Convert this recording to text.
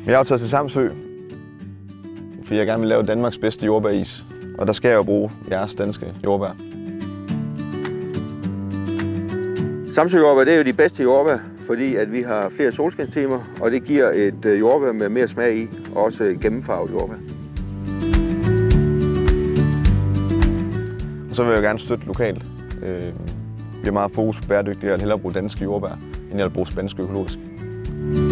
Jeg har taget til Samsø, fordi jeg gerne vil lave Danmarks bedste jordbæris. Og der skal jeg jo bruge jeres danske jordbær. Samsø jordbær, det er jo de bedste jordbær, fordi at vi har flere solskinstimer, og det giver et jordbær med mere smag i, og også gennemfarvet jordbær. Og så vil jeg gerne støtte lokalt. Vi har meget fokus på bæredygtighed, og hellere bruge danske jordbær, end jeg vil bruge spanske økologisk.